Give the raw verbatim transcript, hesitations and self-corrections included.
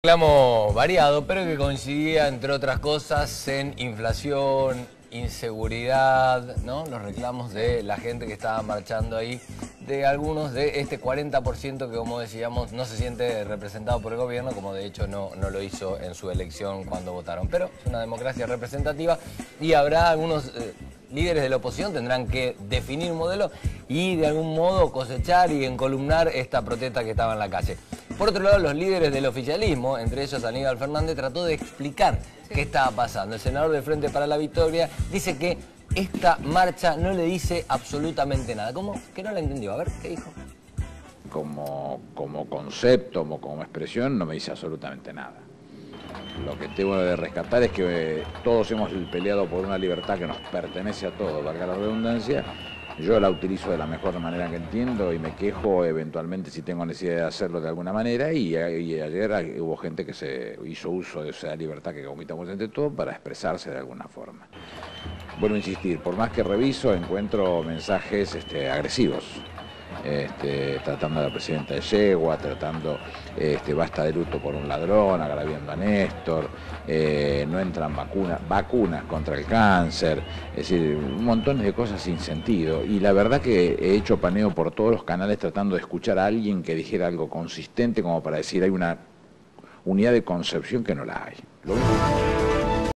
Reclamo variado, pero que coincidía, entre otras cosas, en inflación, inseguridad, ¿no? Los reclamos de la gente que estaba marchando ahí, de algunos de este cuarenta por ciento que, como decíamos, no se siente representado por el gobierno, como de hecho no, no lo hizo en su elección cuando votaron. Pero es una democracia representativa y habrá algunos eh, líderes de la oposición tendrán que definir un modelo y de algún modo cosechar y encolumnar esta protesta que estaba en la calle. Por otro lado, los líderes del oficialismo, entre ellos Aníbal Fernández, trató de explicar sí. qué estaba pasando. El senador del Frente para la Victoria dice que esta marcha no le dice absolutamente nada. ¿Cómo? Que no la entendió. A ver, ¿qué dijo? Como, como concepto, como, como expresión, no me dice absolutamente nada. Lo que tengo de rescatar es que eh, todos hemos peleado por una libertad que nos pertenece a todos, valga la redundancia. Yo la utilizo de la mejor manera que entiendo y me quejo eventualmente si tengo necesidad de hacerlo de alguna manera y, y ayer hubo gente que se hizo uso de esa libertad que comitamos entre todos para expresarse de alguna forma. Vuelvo a insistir, por más que reviso encuentro mensajes este, agresivos. Este, tratando a la presidenta de Yegua, tratando este, basta de luto por un ladrón, agraviando a Néstor, eh, no entran vacunas, vacunas contra el cáncer, es decir, un montón de cosas sin sentido. Y la verdad que he hecho paneo por todos los canales tratando de escuchar a alguien que dijera algo consistente como para decir hay una unidad de concepción que no la hay. Lo único...